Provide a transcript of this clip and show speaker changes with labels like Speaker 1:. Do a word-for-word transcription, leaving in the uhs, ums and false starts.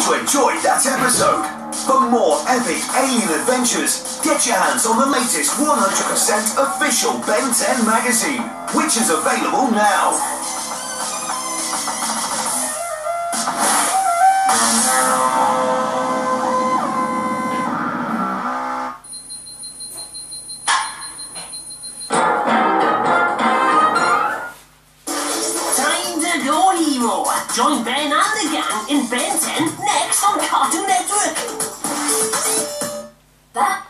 Speaker 1: to enjoy that episode. For more epic alien adventures, get your hands on the latest one hundred percent official Ben ten magazine, which is available now.
Speaker 2: Time to go, hero! Join Ben and the gang in Ben ten next on Cartoon Network!